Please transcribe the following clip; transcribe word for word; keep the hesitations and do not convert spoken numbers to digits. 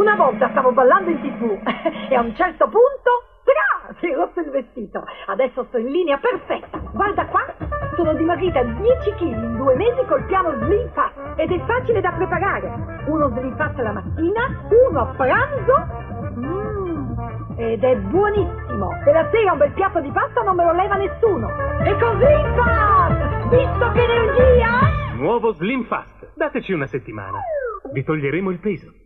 Una volta stavo ballando in tv e a un certo punto, tra, si è rotto il vestito. Adesso sto in linea perfetta. Guarda qua, sono dimagrita dieci chili in due mesi col piano Slim Fast ed è facile da preparare. Uno Slim Fast la mattina, uno a pranzo, mm, ed è buonissimo. E la sera un bel piatto di pasta non me lo leva nessuno. E così Fast! Visto che energia! Nuovo Slim Fast. Dateci una settimana. Vi toglieremo il peso.